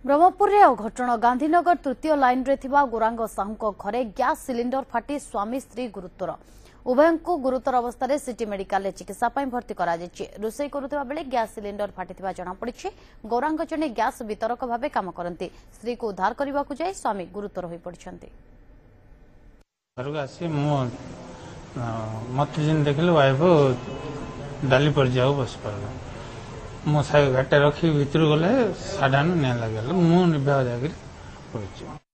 ब्रह्मपुर में अघटण गांधीनगर तृतीय लाइन रे थिबा गोरांग साहू घरे गैस सिलिंडर फाटी स्वामी स्त्री गुरुतर उभय को गुरुतर अवस्था सिटी मेडिकल चिकित्सा भर्ती रोषे करुवा बेले गैस सिलिंडर फाटी जनापड़ी गौरांग जड़े गैस वितरक भाव काम करती स्त्री को उद्धार करने को जाए स्वामी गुरुतर हो पड़ते मत देखिले वाइफ डाली पड़ जाओ बस पड़ा मो घाटे रखी भर गले साढ़े नि लगे मुझे जाकर